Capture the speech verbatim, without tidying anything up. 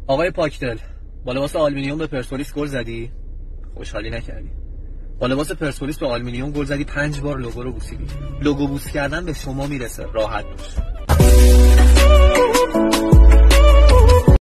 آقای پاکدل، با لباس آلومینیوم به پرسپولیس گل زدی؟ خوشحالی نکردی. با لباس پرسپولیس به آلومینیوم گل زدی، پنج بار لوگو رو بوسیدی. لوگو بوس کردن به شما میرسه، راحت باش.